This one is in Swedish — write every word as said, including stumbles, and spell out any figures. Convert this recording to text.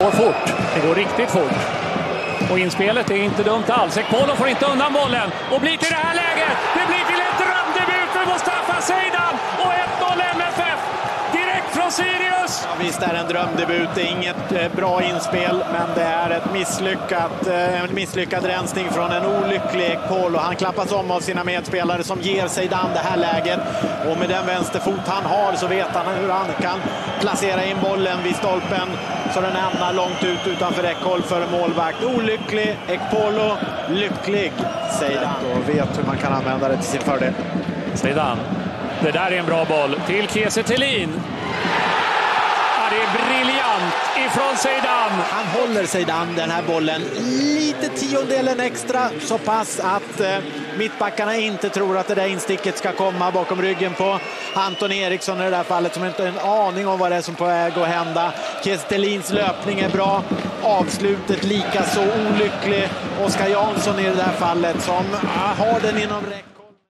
går fort. Det går riktigt fort. Och inspelet är inte dumt alls. Ekpolo får inte undan bollen och blir till det här läget. Det blir till en drömdebut för Mustafa Zeidan och ett noll M F F direkt från Sirius. Ja, visst är det en drömdebut. Det är inget eh, bra inspel, men det är ett misslyckat, eh, en misslyckad rensning från en olycklig Ekpolo. Han klappas om av sina medspelare som ger Zeidan det här läget. Och med den vänsterfot han har så vet han hur han kan placera in bollen vid stolpen så den hamnar långt ut utanför räckhåll för målvakt. Olycklig Ekpolo, lycklig Zeidan. Och vet hur man kan använda det till sin fördel. Zeidan. Det där är en bra boll till Kiese Thelin. Ja, det är briljant ifrån Zeidan. Han håller Zeidan den här bollen lite tiondelen extra, så pass att eh, mittbackarna inte tror att det där insticket ska komma bakom ryggen på Anton Eriksson i det där fallet, som inte har en aning om vad det är som på väg att hända. Kiese Thelins löpning är bra, avslutet lika så olycklig. Oskar Jansson i det där fallet som ah, har den inom räck.